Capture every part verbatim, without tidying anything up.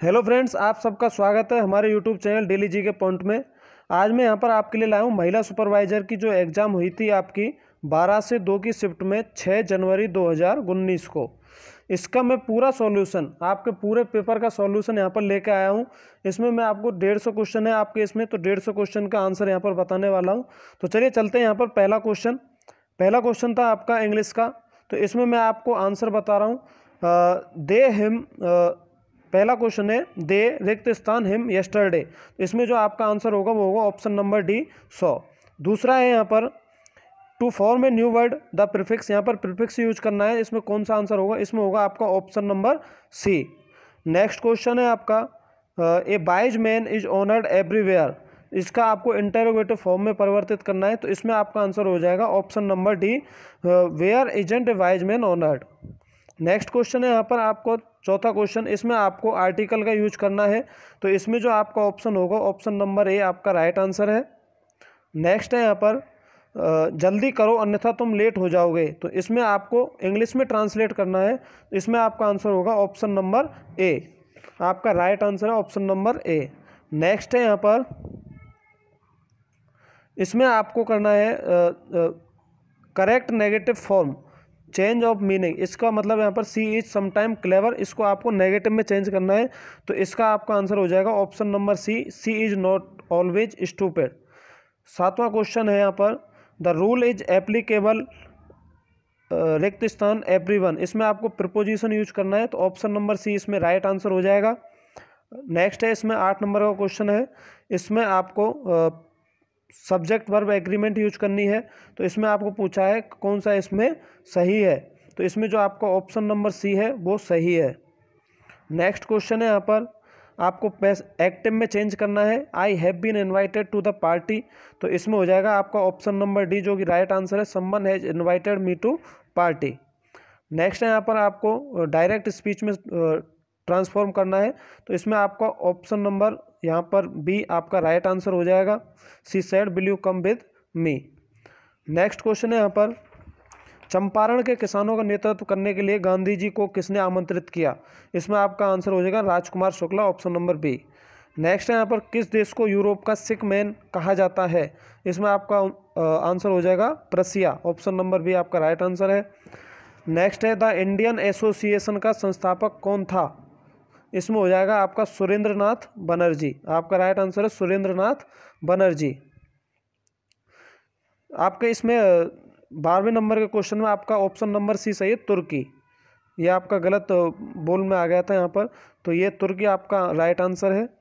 Hello friends, आप सबका स्वागत है हमारे यूट्यूब चैनल डेली जी के पॉइंट में। आज मैं यहाँ पर आपके लिए लाया हूँ महिला सुपरवाइज़र की जो एग्ज़ाम हुई थी आपकी बारह से दो की शिफ्ट में छह जनवरी दो हज़ार उन्नीस को। इसका मैं पूरा सॉल्यूशन, आपके पूरे पेपर का सॉल्यूशन यहाँ पर लेके आया हूँ। इसमें मैं आपको डेढ़ सौ क्वेश्चन है आपके इसमें, तो डेढ़ सौ क्वेश्चन का आंसर यहाँ पर बताने वाला हूँ। तो चलिए चलते हैं यहाँ पर। पहला क्वेश्चन पहला क्वेश्चन था आपका इंग्लिश का, तो इसमें मैं आपको आंसर बता रहा हूँ। दे हिम पहला क्वेश्चन है दे रिक्त स्थान हिम यस्टरडे, तो इसमें जो आपका आंसर होगा वो होगा ऑप्शन नंबर डी सौ। दूसरा है यहाँ पर to form a new word the prefix, यहाँ पर प्रीफिक्स यूज करना है। इसमें कौन सा आंसर होगा? इसमें होगा आपका option number C. Next question है आपका a wise man is honoured everywhere, इसका आपको इंटरोगेटिव फॉर्म में परिवर्तित करना है, तो इसमें आपका आंसर हो जाएगा option number D where isn't a wise man honoured. Next question है यहाँ पर आपको चौथा क्वेश्चन, इसमें आपको आर्टिकल का यूज करना है, तो इसमें जो आपका ऑप्शन होगा ऑप्शन नंबर ए आपका राइट आंसर है। नेक्स्ट है यहाँ पर जल्दी करो अन्यथा तुम लेट हो जाओगे, तो इसमें आपको इंग्लिश में ट्रांसलेट करना है, तो इसमें आपका आंसर होगा ऑप्शन नंबर ए, आपका राइट आंसर है ऑप्शन नंबर ए। नेक्स्ट है यहाँ पर इसमें आपको करना है correct negative form change of meaning, इसका मतलब यहाँ पर सी इज समटाइम क्लेवर, इसको आपको नेगेटिव में चेंज करना है, तो इसका आपका आंसर हो जाएगा option number C, C is not always stupid. सातवां क्वेश्चन है यहाँ पर द रूल इज एप्लीकेबल रिक्त स्थान एवरीवन, इसमें आपको प्रिपोजिशन यूज करना है, तो ऑप्शन नंबर सी इसमें राइट आंसर हो जाएगा। नेक्स्ट है इसमें आठ नंबर का क्वेश्चन है, इसमें आपको सब्जेक्ट वर्ब एग्रीमेंट यूज करनी है, तो इसमें आपको पूछा है कौन सा इसमें सही है, तो इसमें जो आपका ऑप्शन नंबर सी है वो सही है। नेक्स्ट क्वेश्चन है यहाँ पर आपको एक्टिव में चेंज करना है, I have been invited to the party, तो इसमें हो जाएगा आपका ऑप्शन नंबर डी जो कि राइट आंसर है, someone has invited me to party. Next है यहाँ पर आपको डायरेक्ट स्पीच में ट्रांसफॉर्म करना है, तो इसमें आपका ऑप्शन नंबर यहाँ पर बी आपका राइट आंसर हो जाएगा, she said will you come with me. Next question है यहाँ पर चंपारण के किसानों का नेतृत्व करने के लिए गांधी जी को किसने आमंत्रित किया, इसमें आपका आंसर हो जाएगा Rajkumar Shukla, option number B. Next है यहाँ पर किस देश को यूरोप का सिक मैन कहा जाता है, इसमें आपका आंसर हो जाएगा प्रसिया, ऑप्शन नंबर बी आपका राइट आंसर है। नेक्स्ट है द इंडियन एसोसिएशन का संस्थापक कौन था, इसमें हो जाएगा आपका सुरेंद्र नाथ बनर्जी, आपका राइट आंसर है सुरेंद्र नाथ बनर्जी। आपके इसमें बारहवें नंबर के क्वेश्चन में आपका ऑप्शन नंबर सी सही है तुर्की, ये आपका गलत बोल में आ गया था यहाँ पर, तो ये तुर्की आपका राइट आंसर है।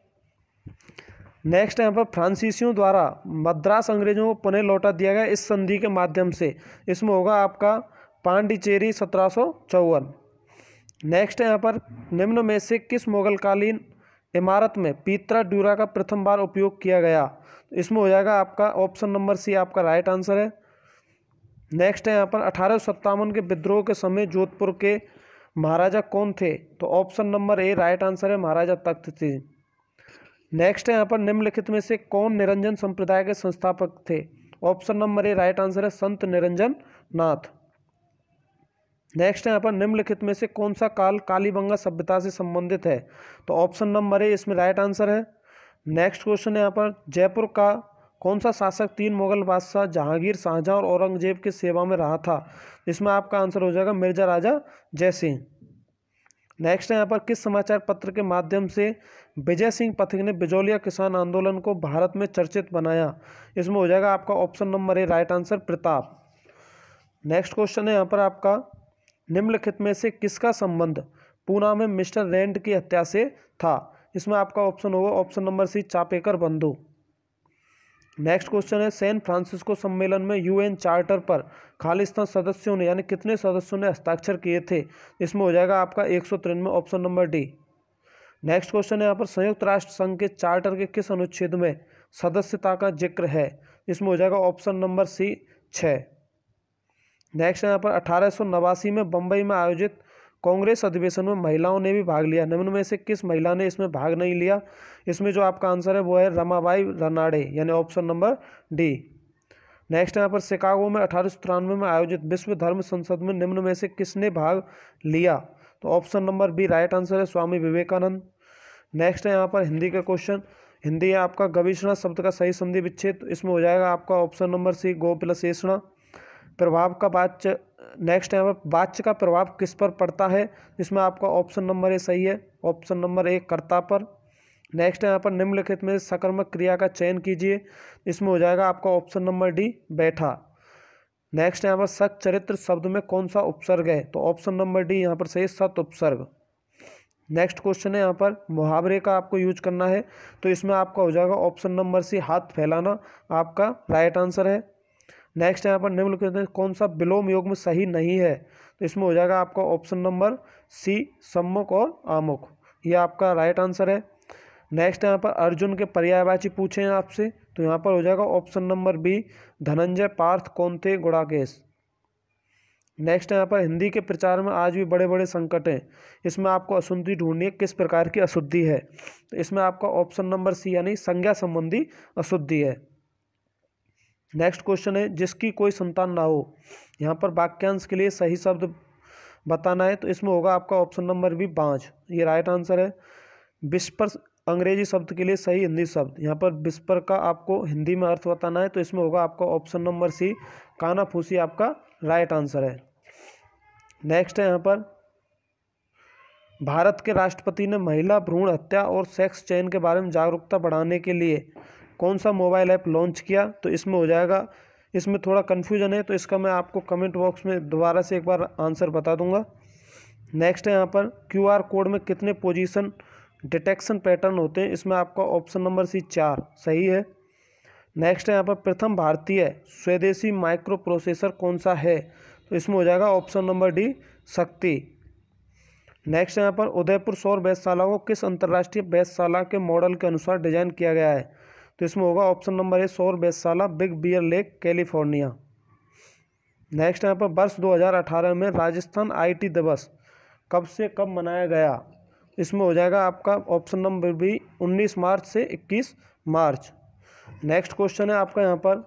नेक्स्ट यहाँ पर फ्रांसीसियों द्वारा मद्रास अंग्रेजों को पुनः लौटा दिया गया इस संधि के माध्यम से, इसमें होगा आपका पांडिचेरी सत्रह सौ चौवन। नेक्स्ट है यहाँ पर निम्न में से किस मुगलकालीन इमारत में पीतरा ड्यूरा का प्रथम बार उपयोग किया गया, तो इसमें हो जाएगा आपका ऑप्शन नंबर सी आपका राइट आंसर है। नेक्स्ट है यहाँ पर अठारह सौ सत्तावन के विद्रोह के समय जोधपुर के महाराजा कौन थे, तो option number A right answer है महाराजा तख्त सिंह। नेक्स्ट है यहाँ पर निम्नलिखित में से कौन निरंजन संप्रदाय के संस्थापक थे, option number A right answer है संत निरंजन नाथ। नेक्स्ट है यहाँ पर निम्नलिखित में से कौन सा काल कालीबंगा सभ्यता से संबंधित है, तो ऑप्शन नंबर ए इसमें राइट आंसर है। नेक्स्ट क्वेश्चन है यहाँ पर जयपुर का कौन सा शासक तीन मुगल बादशाह जहांगीर, शाहजहां और औरंगजेब की सेवा में रहा था, इसमें आपका आंसर हो जाएगा मिर्जा राजा जयसिंह। नेक्स्ट है यहाँ पर किस समाचार पत्र के माध्यम से विजय सिंह पथिक ने बिजौलिया किसान आंदोलन को भारत में चर्चित बनाया, इसमें हो जाएगा आपका option number A right answer Pratap. Next question है यहाँ पर आपका निम्नलिखित में से किसका संबंध पूना में मिस्टर रेंड की हत्या से था, इसमें आपका ऑप्शन होगा ऑप्शन नंबर सी चापेकर बंधु। नेक्स्ट क्वेश्चन है सैन फ्रांसिस्को सम्मेलन में यूएन चार्टर पर खालिस्तान सदस्यों ने यानी कितने सदस्यों ने हस्ताक्षर किए थे, इसमें हो जाएगा आपका एक सौ तिरानवे, option number D. Next question है यहाँ पर संयुक्त राष्ट्र संघ के चार्टर के किस अनुच्छेद में सदस्यता का जिक्र है, इसमें हो जाएगा ऑप्शन नंबर सी छः। नेक्स्ट यहाँ पर अठारह सौ नवासी में बम्बई में आयोजित कांग्रेस अधिवेशन में महिलाओं ने भी भाग लिया, निम्न में से किस महिला ने इसमें भाग नहीं लिया, इसमें जो आपका आंसर है वो है रमाबाई रनाडे, यानी ऑप्शन नंबर डी। नेक्स्ट यहाँ पर शिकागो में अठारह सौ तिरानवे में आयोजित विश्व धर्म संसद में निम्न में से किसने भाग लिया, तो option number B right answer है स्वामी विवेकानंद। नेक्स्ट है यहाँ पर हिंदी का क्वेश्चन। हिंदी है आपका गवेषणा शब्द का सही संधि विच्छेद, तो इसमें हो जाएगा आपका ऑप्शन नंबर सी गो प्लस एषणा। प्रभाव का वाच्य, नेक्स्ट है वाच्य का प्रभाव किस पर पड़ता है, इसमें आपका ऑप्शन नंबर ए सही है, ऑप्शन नंबर ए कर्ता पर। नेक्स्ट है यहाँ पर निम्नलिखित में सकर्मक क्रिया का चयन कीजिए, इसमें हो जाएगा आपका ऑप्शन नंबर डी बैठा। नेक्स्ट यहाँ पर सत चरित्र शब्द में कौन सा उपसर्ग है, तो ऑप्शन नंबर डी यहाँ पर सही सत उपसर्ग। नेक्स्ट क्वेश्चन है यहाँ पर मुहावरे का आपको यूज करना है, तो इसमें आपका हो जाएगा ऑप्शन नंबर सी हाथ फैलाना आपका राइट आंसर है। नेक्स्ट यहाँ पर निम्नलिखित में कौन सा विलोम योग में सही नहीं है, तो इसमें हो जाएगा आपका ऑप्शन नंबर सी सम्मुख और आमुख, ये आपका राइट आंसर है। नेक्स्ट यहाँ पर अर्जुन के पर्यायवाची पूछे हैं आपसे, तो यहाँ पर हो जाएगा option number B Dhananjay Partha Kaunteya Gudakesh. Next यहाँ पर हिंदी के प्रचार में आज भी बड़े बड़े संकट हैं, इसमें आपको अशुद्धि ढूंढनी है, किस प्रकार की अशुद्धि है, तो इसमें आपका ऑप्शन नंबर सी यानी संज्ञा संबंधी अशुद्धि है। नेक्स्ट क्वेश्चन है जिसकी कोई संतान ना हो, यहाँ पर वाक्यांश के लिए सही शब्द बताना है, तो इसमें होगा आपका ऑप्शन नंबर बी बाँझ, ये राइट आंसर है। विस्पर अंग्रेजी शब्द के लिए सही हिंदी शब्द, यहाँ पर विस्पर का आपको हिंदी में अर्थ बताना है, तो इसमें होगा आपका ऑप्शन नंबर सी कानाफूसी आपका राइट आंसर है। नेक्स्ट है यहाँ पर भारत के राष्ट्रपति ने महिला भ्रूण हत्या और सेक्स चयन के बारे में जागरूकता बढ़ाने के लिए कौन सा मोबाइल ऐप लॉन्च किया, तो इसमें हो जाएगा, इसमें थोड़ा कन्फ्यूजन है तो इसका मैं आपको कमेंट बॉक्स में दोबारा से एक बार आंसर बता दूंगा। नेक्स्ट है यहाँ पर क्यूआर कोड में कितने पोजीशन डिटेक्शन पैटर्न होते हैं, इसमें आपका ऑप्शन नंबर सी चार सही है। नेक्स्ट है यहाँ पर प्रथम भारतीय स्वदेशी माइक्रो प्रोसेसर कौन सा है, तो इसमें हो जाएगा ऑप्शन नंबर डी शक्ति। नेक्स्ट यहाँ पर उदयपुर सौर वेधशाला को किस अंतर्राष्ट्रीय वेधशाला के मॉडल के अनुसार डिजाइन किया गया है, तो इसमें होगा ऑप्शन नंबर ए सौर वेधशाला Big Bear Lake California. Next यहाँ पर वर्ष दो हज़ार अठारह में राजस्थान आईटी दिवस कब से कब मनाया गया, इसमें हो जाएगा आपका ऑप्शन नंबर बी उन्नीस मार्च से इक्कीस मार्च। नेक्स्ट क्वेश्चन है आपका यहाँ पर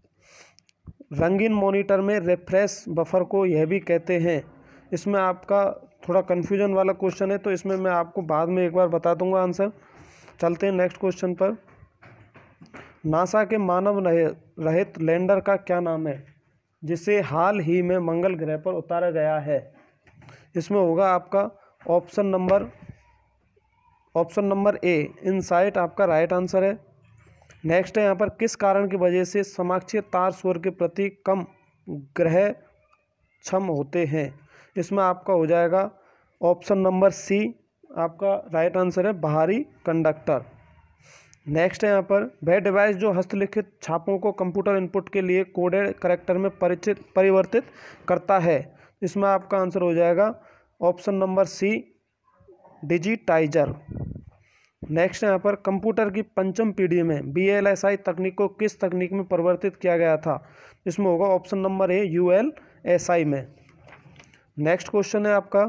रंगीन मॉनिटर में रिफ्रेश बफर को यह भी कहते हैं, इसमें आपका थोड़ा कन्फ्यूजन वाला क्वेश्चन है, तो इसमें मैं आपको बाद में एक बार बता दूंगा आंसर। चलते हैं नेक्स्ट क्वेश्चन पर। नासा के मानव रहित लैंडर का क्या नाम है जिसे हाल ही में मंगल ग्रह पर उतारा गया है, इसमें होगा आपका option number option number A InSight आपका राइट आंसर है। नेक्स्ट है यहाँ पर किस कारण की वजह से समाक्षीय तार सूर्य के प्रति कम ग्रह क्षम होते हैं, इसमें आपका हो जाएगा ऑप्शन नंबर सी आपका राइट आंसर है बाहरी कंडक्टर। नेक्स्ट है यहाँ पर वह डिवाइस जो हस्तलिखित छापों को कंप्यूटर इनपुट के लिए कोडेड करैक्टर में परिचित परिवर्तित करता है, इसमें आपका आंसर हो जाएगा option number C digitiser. Next यहाँ पर कंप्यूटर की पंचम पीढ़ी में बी एल एस आई तकनीक को किस तकनीक में परिवर्तित किया गया था, इसमें होगा option number A U L S I में। नेक्स्ट क्वेश्चन है आपका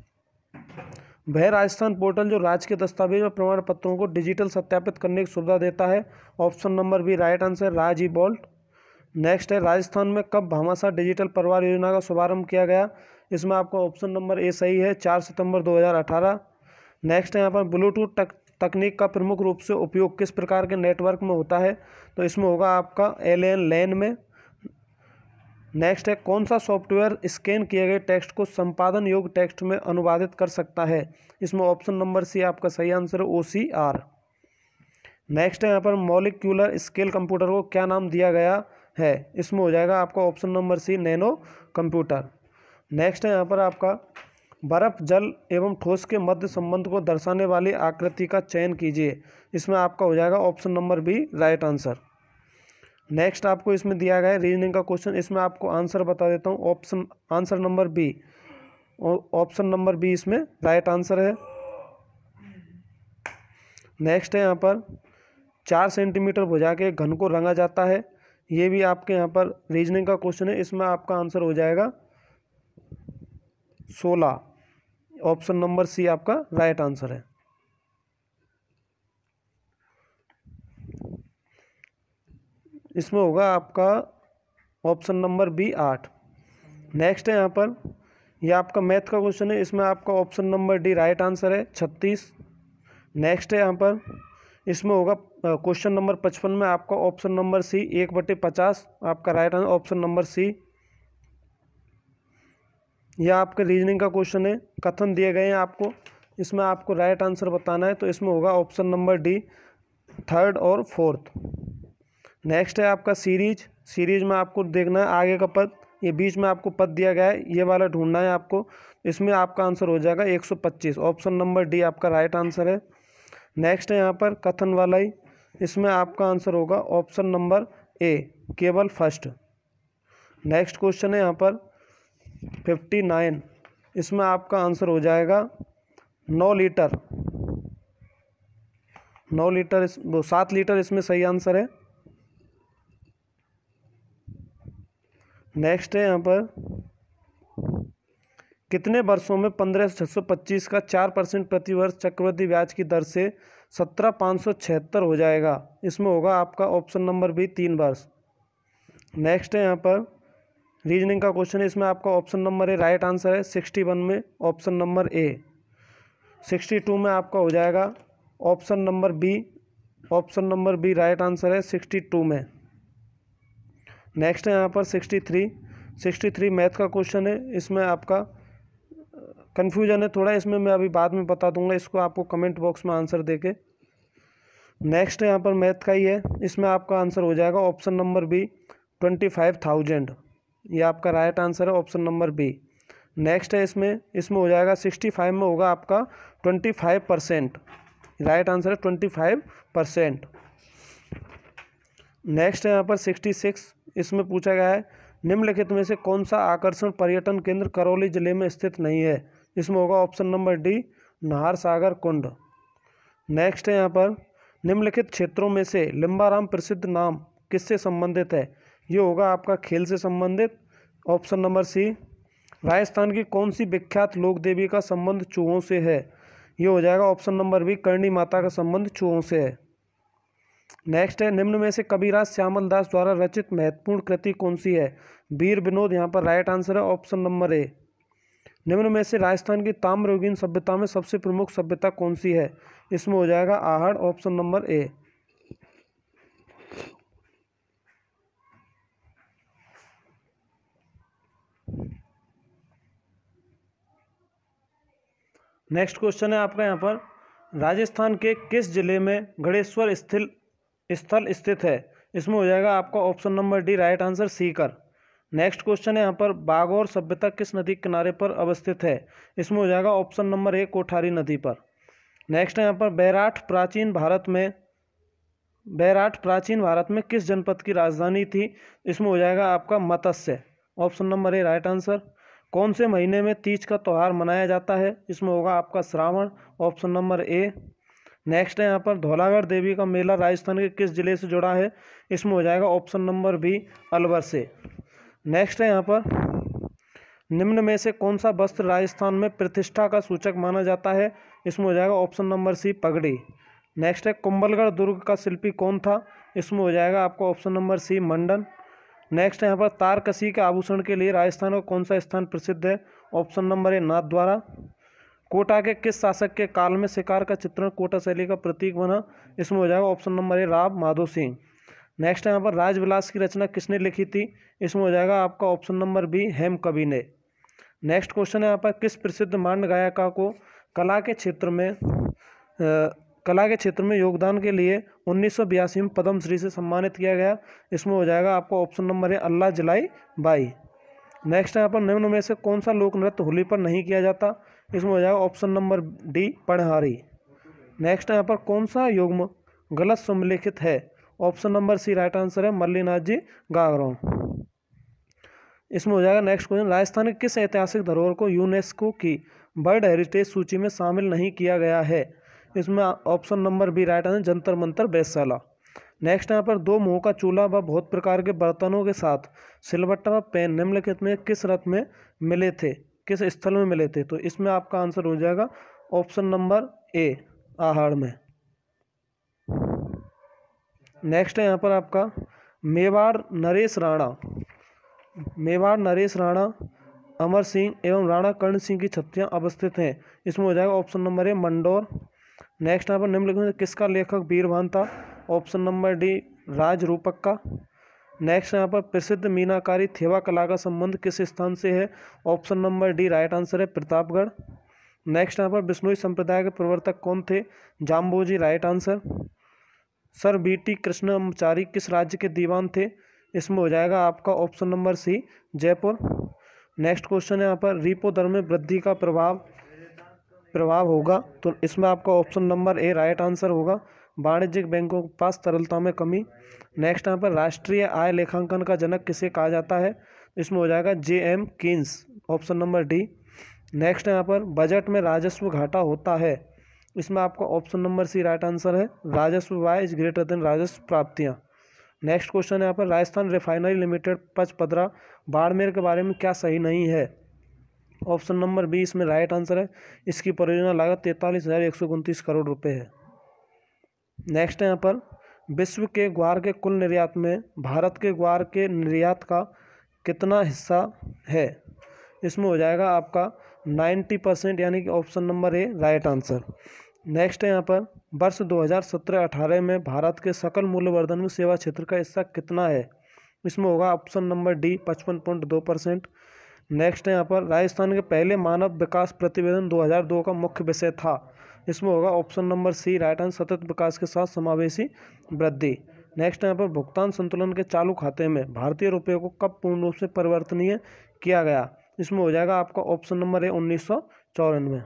वह राजस्थान पोर्टल जो राज्य के दस्तावेज और प्रमाण पत्रों को डिजिटल सत्यापित करने की सुविधा देता है, option number B right answer Raj E vault. Next है राजस्थान में कब भामाशाह डिजिटल परिवार योजना का शुभारंभ किया गया, इसमें आपका ऑप्शन नंबर ए सही है चार सितंबर दो हज़ार अठारह। नेक्स्ट है यहाँ पर ब्लूटूथ तक, तकनीक का प्रमुख रूप से उपयोग किस प्रकार के नेटवर्क में होता है, तो इसमें होगा आपका एल एन लैन में। नेक्स्ट है कौन सा सॉफ्टवेयर स्कैन किए गए टेक्स्ट को संपादन योग्य टेक्स्ट में अनुवादित कर सकता है, इसमें ऑप्शन नंबर सी आपका सही आंसर है ओ सी आर। नेक्स्ट है यहाँ पर मॉलिक्यूलर स्केल कंप्यूटर को क्या नाम दिया गया है, इसमें हो जाएगा आपका option number C nano computer. Next है यहाँ पर आपका बर्फ जल एवं ठोस के मध्य संबंध को दर्शाने वाली आकृति का चयन कीजिए, इसमें आपका हो जाएगा option number B right answer. Next आपको इसमें दिया गया है रीजनिंग का क्वेश्चन, इसमें आपको आंसर बता देता हूँ, option answer number B option number B इसमें राइट आंसर है। नेक्स्ट है यहाँ पर चार सेंटीमीटर भुजा के घन को रंगा जाता है, ये भी आपके यहाँ पर रीजनिंग का क्वेश्चन है, इसमें आपका आंसर हो जाएगा सोलह, ऑप्शन नंबर सी आपका राइट आंसर है। इसमें होगा आपका ऑप्शन नंबर बी आठ। नेक्स्ट है यहाँ पर यह आपका मैथ का क्वेश्चन है, इसमें आपका option number D right answer है छत्तीस। नेक्स्ट है यहाँ पर इसमें होगा क्वेश्चन नंबर पचपन में आपका ऑप्शन नंबर सी एक बटे पचास आपका right answer option number C. यह आपके रीजनिंग का क्वेश्चन है, कथन दिए गए हैं आपको, इसमें आपको राइट आंसर बताना है, तो इसमें होगा ऑप्शन नंबर डी थर्ड और फोर्थ। नेक्स्ट है आपका सीरीज, सीरीज में आपको देखना है आगे का पद, ये बीच में आपको पद दिया गया है, ये वाला ढूंढना है आपको, इसमें आपका आंसर हो जाएगा एक सौ पच्चीस, ऑप्शन नंबर डी आपका राइट आंसर है। नेक्स्ट है यहाँ पर कथन वाला ही, इसमें आपका आंसर होगा ऑप्शन नंबर ए केवल फर्स्ट। नेक्स्ट क्वेश्चन है यहाँ पर फिफ्टी नाइन, इसमें आपका आंसर हो जाएगा नौ लीटर, नौ लीटर इस वो सात लीटर इसमें सही आंसर है। नेक्स्ट है यहाँ पर कितने वर्षों में पंद्रह छः सौ पच्चीस का चार परसेंट प्रति वर्ष चक्रवृद्धि ब्याज की दर से सत्रह पाँच सौ छिहत्तर हो जाएगा, इसमें होगा आपका ऑप्शन नंबर बी तीन वर्ष। नेक्स्ट है यहाँ पर रीजनिंग का क्वेश्चन है, इसमें आपका option number A right answer है, सिक्सटी वन में option number A, sixty two में आपका हो जाएगा option number B, option number B right answer है सिक्सटी टू में। नेक्स्ट है यहाँ पर sixty three, sixty three math का क्वेश्चन है, इसमें आपका कन्फ्यूजन है थोड़ा, इसमें मैं अभी बाद में बता दूंगा, इसको आपको कमेंट बॉक्स में आंसर देके। नेक्स्ट यहाँ पर मैथ का ही है, इसमें आपका आंसर हो जाएगा option number B twenty five thousand, ये आपका राइट आंसर है ऑप्शन नंबर बी। नेक्स्ट है इसमें इसमें हो जाएगा सिक्सटी फाइव में होगा आपका twenty five percent, right answer है ट्वेंटी फाइव परसेंट। नेक्स्ट है यहाँ पर सिक्सटी सिक्स, इसमें पूछा गया है निम्नलिखित में से कौन सा आकर्षण पर्यटन केंद्र करौली जिले में स्थित नहीं है, इसमें होगा option number D Nahar Sagar Kund. Next है यहाँ पर निम्नलिखित क्षेत्रों में से लिम्बाराम प्रसिद्ध नाम किससे संबंधित है, ये होगा आपका खेल से संबंधित, ऑप्शन नंबर सी। राजस्थान की कौन सी विख्यात लोक देवी का संबंध चूहों से है, ये हो जाएगा option number B Karni Mata का संबंध चूहों से है। नेक्स्ट है निम्न में से कबीरदास श्यामल दास द्वारा रचित महत्वपूर्ण कृति कौन सी है, वीर विनोद यहाँ पर राइट आंसर है ऑप्शन नंबर ए। निम्न में से राजस्थान की ताम्रयुगीन सभ्यता में सबसे प्रमुख सभ्यता कौन सी है, इसमें हो जाएगा Ahar, option number A. Next question है आपका यहाँ पर राजस्थान के किस जिले में गणेश्वर स्थिल स्थल स्थित है, इसमें हो जाएगा आपका option number D right answer Sikar. Next question है यहाँ पर बागौर सभ्यता किस नदी के किनारे पर अवस्थित है, इसमें हो जाएगा ऑप्शन नंबर ए कोठारी नदी पर। नेक्स्ट है यहाँ पर बैराठ प्राचीन भारत में बैराठ प्राचीन भारत में किस जनपद की राजधानी थी, इसमें हो जाएगा आपका Matsya, option number A right answer. कौन से महीने में तीज का त्यौहार मनाया जाता है, इसमें होगा आपका Shravan, option number A. Next है यहाँ पर धौलागढ़ देवी का मेला राजस्थान के किस जिले से जुड़ा है, इसमें हो जाएगा ऑप्शन नंबर बी अलवर से। नेक्स्ट है यहाँ पर निम्न में से कौन सा वस्त्र राजस्थान में प्रतिष्ठा का सूचक माना जाता है, इसमें हो जाएगा ऑप्शन नंबर सी पगड़ी। नेक्स्ट है कुंभलगढ़ दुर्ग का शिल्पी कौन था, इसमें हो जाएगा आपका option number C Mandan. Next है यहाँ पर तारकसी के आभूषण के लिए राजस्थान का कौन सा स्थान प्रसिद्ध है, option number A Nathdwara. Kota के किस शासक के काल में शिकार का चित्रण कोटा शैली का प्रतीक बना, इसमें हो जाएगा option number A Rao Madho Singh. Next यहाँ पर राजविलास की रचना किसने लिखी थी, इसमें हो जाएगा आपका ऑप्शन नंबर बी हेम कवि ने। नेक्स्ट क्वेश्चन है यहाँ पर किस प्रसिद्ध मांड गायिका को कला के क्षेत्र में आ, कला के क्षेत्र में योगदान के लिए उन्नीस सौ बयासी में पद्मश्री से सम्मानित किया गया, इसमें हो जाएगा आपका ऑप्शन नंबर है अल्लाह जलाई बाई। नेक्स्ट यहाँ पर निम्न में से कौन सा लोक नृत्य होली पर नहीं किया जाता, इसमें हो जाएगा option number D Panihari. Next यहाँ पर कौन सा युग्म गलत सम्मिलिखित है, option number C right answer है मल्लीनाथ जी गागरों। इसमें हो जाएगा नेक्स्ट क्वेश्चन राजस्थान के किस ऐतिहासिक धरोहर को यूनेस्को की वर्ल्ड हेरिटेज सूची में शामिल नहीं किया गया है, इसमें option number B right answer Jantar Mantar Vaishala. Next यहाँ पर दो मुंह का चूल्हा व बहुत प्रकार के बर्तनों के साथ सिलबट्टा व पेन निम्नलिखित में किस रथ में मिले थे, किस स्थल में मिले थे, तो इसमें आपका आंसर हो जाएगा ऑप्शन नंबर ए आहड़ में। नेक्स्ट है यहाँ पर आपका मेवाड़ नरेश राणा मेवाड़ नरेश राणा अमर सिंह एवं राणा कर्ण सिंह की छत्रियाँ अवस्थित हैं, इसमें हो जाएगा option number A Mandore. Next यहाँ पर निम्नलिखित में किसका लेखक वीरभान था? ऑप्शन नंबर डी राज रूपक का। नेक्स्ट यहाँ पर प्रसिद्ध मीनाकारी थेवा कला का संबंध किस स्थान से है? Option number D right answer है प्रतापगढ़। नेक्स्ट यहाँ पर बिश्नोई संप्रदाय के प्रवर्तक कौन थे? Jambhoji right answer. Sir B T Krishnamachari किस राज्य के दीवान थे? इसमें हो जाएगा आपका option number C Jaipur. Next question है यहाँ पर रीपो दर में वृद्धि का प्रभाव प्रभाव होगा, तो इसमें आपका option number A right answer होगा। वाणिज्यिक बैंकों के पास तरलता में कमी। नेक्स्ट यहाँ पर राष्ट्रीय आय लेखांकन का जनक किसे कहा जाता है? इसमें हो जाएगा J M Keynes, option number D. Next यहाँ पर बजट में राजस्व घाटा होता है, इसमें आपका option number C right answer है। राजस्व व्यय इज ग्रेटर देन राजस्व प्राप्तियाँ। नेक्स्ट क्वेश्चन है यहाँ पर राजस्थान रिफाइनरी लिमिटेड पचपदरा बाड़मेर के बारे में क्या सही नहीं है? ऑप्शन नंबर बी इसमें राइट आंसर है। इसकी परियोजना लागत तैंतालीस हज़ार एक सौ उनतीस करोड़ रुपए है। नेक्स्ट है यहाँ पर विश्व के ग्वार के कुल निर्यात में भारत के ग्वार के निर्यात का कितना हिस्सा है? इसमें हो जाएगा आपका नब्बे परसेंट, यानी कि option number A right answer. Next है यहाँ पर वर्ष दो हज़ार सत्रह अठारह में भारत के सकल मूल्यवर्धन में सेवा क्षेत्र का हिस्सा कितना है? इसमें होगा ऑप्शन नंबर डी पचपन पॉइंट दो परसेंट। नेक्स्ट है यहाँ पर राजस्थान के पहले मानव विकास प्रतिवेदन दो हज़ार दो का मुख्य विषय था, इसमें होगा option number C right answer सतत विकास के साथ समावेशी वृद्धि। नेक्स्ट यहाँ पर भुगतान संतुलन के चालू खाते में भारतीय रुपये को कब पूर्ण रूप से परिवर्तनीय किया गया? इसमें हो जाएगा आपका ऑप्शन नंबर ए उन्नीस सौ चौरानवे।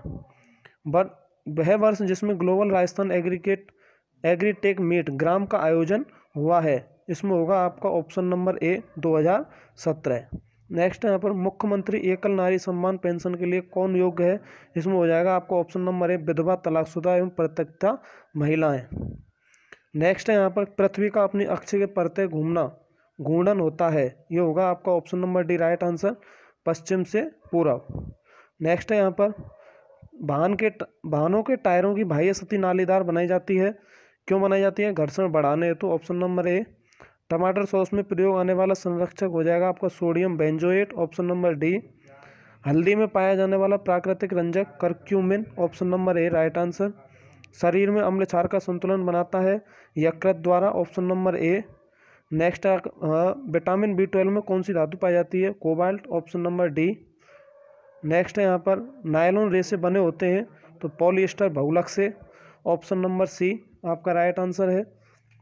बट वह वर्ष जिसमें ग्लोबल राजस्थान एग्रीकेट एग्रीटेक मीट ग्राम का आयोजन हुआ है, इसमें होगा आपका ऑप्शन नंबर ए दो हज़ार सत्रह। नेक्स्ट यहाँ पर मुख्यमंत्री एकल नारी सम्मान पेंशन के लिए कौन योग्य है? इसमें हो जाएगा आपका ऑप्शन नंबर ए विधवा तलाकशुदा एवं परित्यक्ता महिलाएं। नेक्स्ट है यहाँ पर पृथ्वी का अपनी अक्ष के प्रत्यय घूमना घूर्णन होता है, ये होगा आपका option number D right answer पश्चिम से पूर्व। नेक्स्ट है यहाँ पर वाहन के वाहनों के टायरों की बाह्य सतह नालीदार बनाई जाती है, क्यों बनाई जाती है? घर्षण बढ़ाने हेतु, तो ऑप्शन नंबर ए। टमाटर सॉस में प्रयोग आने वाला संरक्षक हो जाएगा आपका sodium benzoate, option number D. हल्दी में पाया जाने वाला प्राकृतिक रंजक curcumin, option number A right answer. शरीर में अम्ल क्षार का संतुलन बनाता है यकृत द्वारा, option number A. Next vitamin B twelve में कौन सी धातु पाई जाती है? Cobalt, option number D. Next है यहाँ पर नायलॉन रेसे बने होते हैं, तो पॉलिएस्टर बहुलक से, ऑप्शन नंबर सी आपका राइट आंसर है।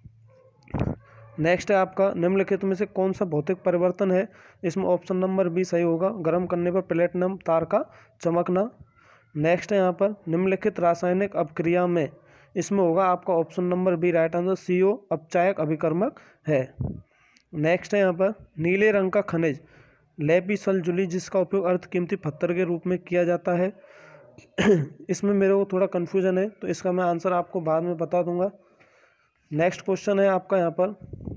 नेक्स्ट है आपका निम्नलिखित में से कौन सा भौतिक परिवर्तन है? इसमें ऑप्शन नंबर बी सही होगा, गर्म करने पर प्लेटिनम तार का चमकना। नेक्स्ट है यहाँ पर निम्नलिखित रासायनिक अपक्रिया में, इसमें होगा आपका option number B right answer C O अपचायक अभिकर्मक है। नेक्स्ट है यहाँ पर नीले रंग का खनिज लेपिसल्जुली जिसका उपयोग अर्ध कीमती पत्थर के रूप में किया जाता है इसमें मेरे को थोड़ा कन्फ्यूजन है, तो इसका मैं आंसर आपको बाद में बता दूंगा। नेक्स्ट क्वेश्चन है आपका यहाँ पर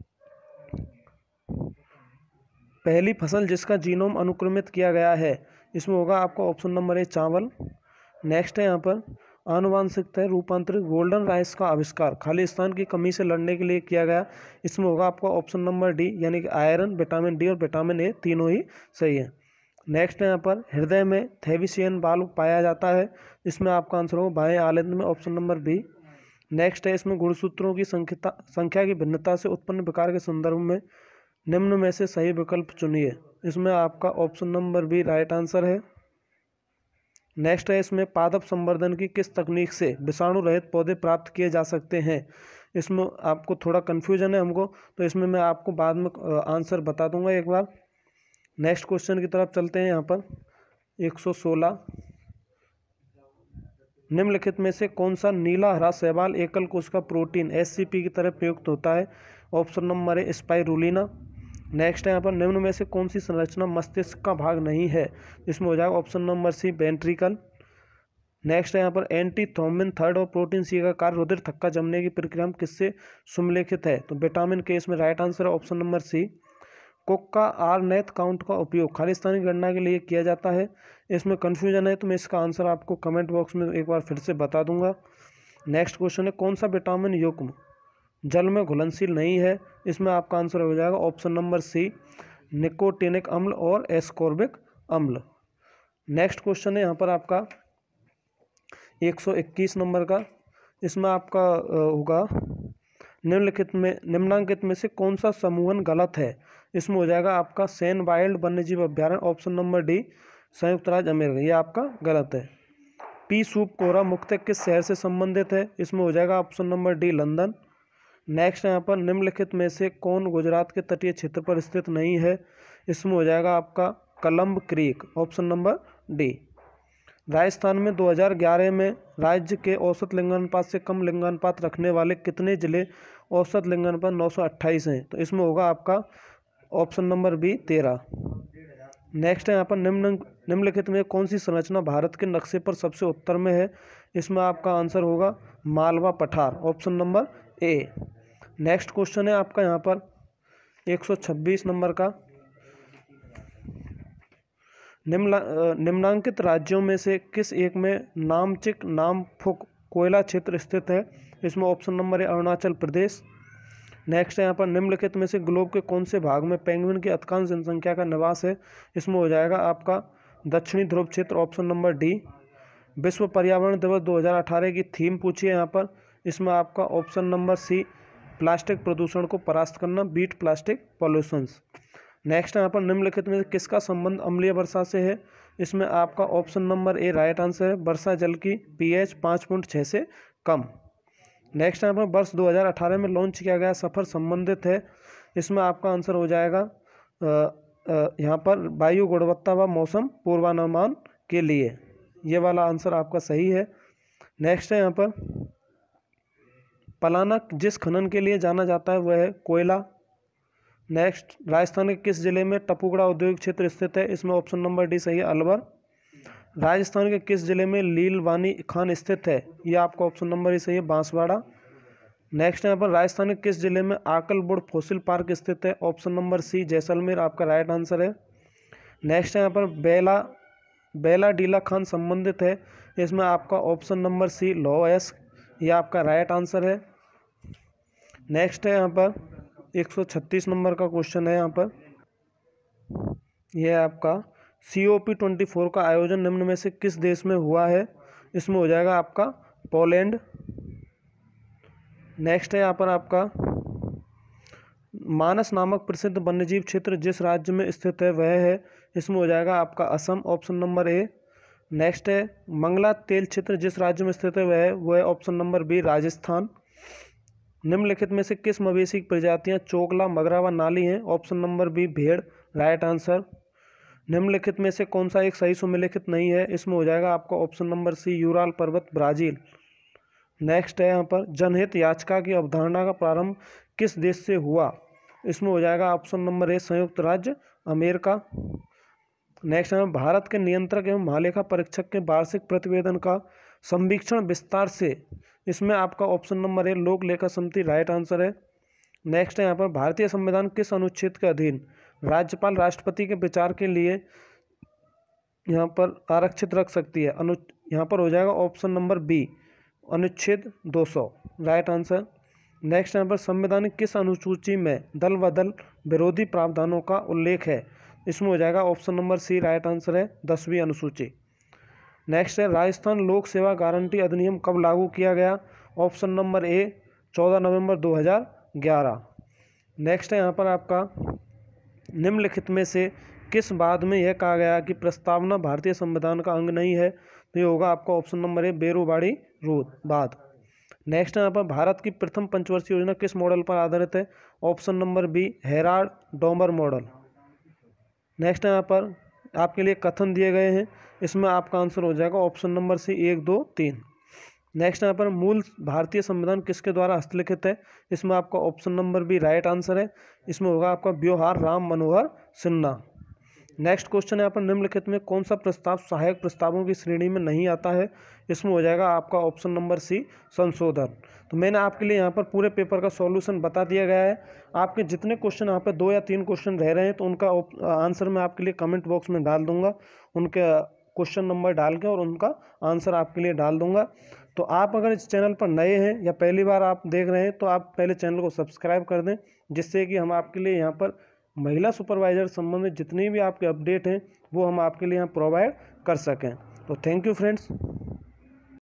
पहली फसल जिसका जीनोम अनुक्रमित किया गया है, इसमें होगा आपका ऑप्शन नंबर ए चावल। नेक्स्ट है यहाँ पर आनुवांशिकता रूपांतरित गोल्डन राइस का आविष्कार खालिस्तान की कमी से लड़ने के लिए किया गया, इसमें होगा आपका ऑप्शन नंबर डी, यानी कि आयरन, विटामिन डी और विटामिन ए तीनों ही सही है। नेक्स्ट है यहाँ पर हृदय में थेविसियन वाल्व पाया जाता है, इसमें आपका आंसर होगा बाएं आलेंद्र में, ऑप्शन नंबर बी। नेक्स्ट है इसमें गुणसूत्रों की संख्या संख्या की भिन्नता से उत्पन्न विकार के संदर्भ में निम्न में से सही विकल्प चुनिए, इसमें आपका option number B right answer है। नेक्स्ट है इसमें पादप संवर्धन की किस तकनीक से विषाणु रहित पौधे प्राप्त किए जा सकते हैं, इसमें आपको थोड़ा कन्फ्यूजन है हमको, तो इसमें मैं आपको बाद में आंसर बता दूंगा एक बार। नेक्स्ट क्वेश्चन की तरफ चलते हैं। यहाँ पर एक सौ सोलह निम्नलिखित में से कौन सा नीला हरा शैवाल एकल कोशिका प्रोटीन एस सी पी की तरह प्रयुक्त होता है, option number A spirulina. Next है यहाँ पर निम्न में से कौन सी संरचना मस्तिष्क का भाग नहीं है, इसमें हो जाएगा option number C ventricle. Next है यहाँ पर एंटी थ्रोम्बिन थर्ड और प्रोटीन सी का कार्य रुधिर थक्का जमने की प्रक्रिया में किससे सुमेलित है, तो विटामिन के इसमें राइट आंसर है ऑप्शन नंबर सी। कुक का आर नेथ काउंट का उपयोग खालिस्तानी गणना के लिए किया जाता है, इसमें कन्फ्यूजन है तो मैं इसका आंसर आपको कमेंट बॉक्स में एक बार फिर से बता दूंगा। नेक्स्ट क्वेश्चन है कौन सा विटामिन युग्म जल में घुलनशील नहीं है, इसमें आपका आंसर हो जाएगा ऑप्शन नंबर सी निकोटिनिक अम्ल और एस्कॉर्बिक अम्ल। नेक्स्ट क्वेश्चन है यहाँ पर आपका एक सौ इक्कीस नंबर का, इसमें आपका होगा निम्नलिखित में निम्नांकित में से कौन सा समूहन गलत है। इसमें हो जाएगा आपका सैन वाइल्ड वन्यजीव अभ्यारण्य, ऑप्शन नंबर डी संयुक्त राज्य अमेरिका, ये आपका गलत है। पी सूप कोरा मुख्यतः किस शहर से संबंधित है। इसमें हो जाएगा option number D London. Next यहाँ पर निम्नलिखित में से कौन गुजरात के तटीय क्षेत्र पर स्थित नहीं है। इसमें हो जाएगा आपका कलम्ब क्रीक, ऑप्शन नंबर डी। राजस्थान में दो हज़ार ग्यारह में राज्य के औसत लिंगानुपात से कम लिंगानुपात रखने वाले कितने जिले औसत लिंगानुपात नौ सौ अट्ठाईस हैं। तो इसमें होगा आपका ऑप्शन नंबर बी तेरह। नेक्स्ट है यहाँ पर निम्न निम्नलिखित में कौन सी संरचना भारत के नक्शे पर सबसे उत्तर में है। इसमें आपका आंसर होगा मालवा पठार, option number A. Next question है आपका यहाँ पर एक सौ छब्बीस नंबर का, निम्न निम्नांकित राज्यों में से किस एक में नामचिक नामफुक कोयला क्षेत्र स्थित है। इसमें option number A Arunachal Pradesh. Next है यहाँ पर निम्नलिखित में से ग्लोब के कौन से भाग में पेंगुइन की अधिकांश जनसंख्या का निवास है। इसमें हो जाएगा आपका दक्षिणी ध्रुव क्षेत्र, ऑप्शन नंबर डी। विश्व पर्यावरण दिवस दो हज़ार अठारह की थीम पूछी है यहाँ पर। इसमें आपका ऑप्शन नंबर सी प्लास्टिक प्रदूषण को परास्त करना, बीट प्लास्टिक पॉल्यूशंस। नेक्स्ट यहाँ पर निम्नलिखित में किसका संबंध अम्लीय वर्षा से है। इसमें आपका option number A right answer है, वर्षा जल की पीएच पाँच पॉइंट छः से कम। नेक्स्ट यहाँ पर वर्ष दो हज़ार अठारह में लॉन्च किया गया सफ़र संबंधित है। इसमें आपका आंसर हो जाएगा यहाँ पर वायु गुणवत्ता व मौसम पूर्वानुमान के लिए, ये वाला आंसर आपका सही है। नेक्स्ट है यहाँ पर पलाना जिस खनन के लिए जाना जाता है वह है कोयला। नेक्स्ट राजस्थान के किस जिले में टपुगड़ा औद्योगिक क्षेत्र स्थित है। इसमें ऑप्शन नंबर डी सही है, अलवर। राजस्थान के किस जिले में लीलवानी खान स्थित है। ये आपका ऑप्शन नंबर ही सही है, बांसवाड़ा। नेक्स्ट यहाँ पर राजस्थान के किस जिले में आकलबुड़ फॉसिल पार्क स्थित है। ऑप्शन नंबर सी जैसलमेर आपका राइट आंसर है। नेक्स्ट यहाँ पर बेला बेला डीला खान संबंधित है। इसमें आपका ऑप्शन नंबर सी लोएस, ये आपका राइट आंसर है। नेक्स्ट है यहाँ पर एक सौ छत्तीस नंबर का क्वेश्चन है यहाँ पर, यह आपका C O P twenty four का आयोजन निम्न में से किस देश में हुआ है। इसमें हो जाएगा आपका पोलैंड। नेक्स्ट है यहाँ पर आपका मानस नामक प्रसिद्ध वन्यजीव क्षेत्र जिस राज्य में स्थित है वह है। इसमें हो जाएगा आपका Assam, option number A. Next है मंगला तेल क्षेत्र जिस राज्य में स्थित है वह है वह है ऑप्शन नंबर बी राजस्थान। निम्नलिखित में से किस मवेशी की प्रजातियां चोकला, मगरा व नाली हैं। ऑप्शन नंबर बी भेड़, राइट आंसर। निम्नलिखित में से कौन सा एक सही सुमेलिखित नहीं है। इसमें हो जाएगा आपका ऑप्शन नंबर सी यूराल पर्वत, ब्राजील। नेक्स्ट है यहाँ पर जनहित याचिका की अवधारणा का प्रारंभ किस देश से हुआ। इसमें हो जाएगा ऑप्शन नंबर ए संयुक्त राज्य अमेरिका। नेक्स्ट है भारत के नियंत्रक एवं महालेखा परीक्षक के वार्षिक प्रतिवेदन का संवीक्षण विस्तार से। इसमें आपका ऑप्शन नंबर ए लोक लेखा समिति, राइट आंसर है। नेक्स्ट है यहाँ पर भारतीय संविधान किस अनुच्छेद के अधीन राज्यपाल राष्ट्रपति के विचार के लिए यहाँ पर आरक्षित रख सकती है। अनु यहाँ पर हो जाएगा ऑप्शन नंबर बी अनुच्छेद दो सौ, राइट आंसर। नेक्स्ट यहाँ पर संवैधानिक किस अनुसूची में दल बदल विरोधी प्रावधानों का उल्लेख है। इसमें हो जाएगा option number C, right answer है, दसवीं अनुसूची। नेक्स्ट है राजस्थान लोक सेवा गारंटी अधिनियम कब लागू किया गया। ऑप्शन नंबर ए चौदह नवंबर दो हज़ार ग्यारह। नेक्स्ट है यहाँ पर आपका निम्नलिखित में से किस बाद में यह कहा गया कि प्रस्तावना भारतीय संविधान का अंग नहीं है। तो ये होगा आपका ऑप्शन नंबर ए बेरोबाड़ी रूद बाद। नेक्स्ट यहाँ पर भारत की प्रथम पंचवर्षीय योजना किस मॉडल पर आधारित है। Option number B Harrod Domar model. Next यहाँ पर आपके लिए कथन दिए गए हैं, इसमें आपका आंसर हो जाएगा ऑप्शन नंबर सी एक दो तीन। नेक्स्ट यहाँ पर मूल भारतीय संविधान किसके द्वारा हस्तलिखित है। इसमें आपका option number B right answer है। इसमें होगा आपका ब्योहार राम मनोहर सिन्हा। नेक्स्ट क्वेश्चन यहाँ पर निम्नलिखित में कौन सा प्रस्ताव सहायक प्रस्तावों की श्रेणी में नहीं आता है। इसमें हो जाएगा आपका ऑप्शन नंबर सी संशोधन। तो मैंने आपके लिए यहाँ पर पूरे पेपर का सॉल्यूशन बता दिया गया है। आपके जितने क्वेश्चन यहाँ पर दो या तीन क्वेश्चन रह रहे हैं तो उनका आंसर मैं आपके लिए कमेंट बॉक्स में डाल दूंगा, उनके क्वेश्चन नंबर डाल के और उनका आंसर आपके लिए डाल दूंगा। तो आप अगर इस चैनल पर नए हैं या पहली बार आप देख रहे हैं तो आप पहले चैनल को सब्सक्राइब कर दें, जिससे कि हम आपके लिए यहाँ पर महिला सुपरवाइजर संबंधित जितनी भी आपके अपडेट हैं वो हम आपके लिए यहाँ प्रोवाइड कर सकें। तो थैंक यू फ्रेंड्स।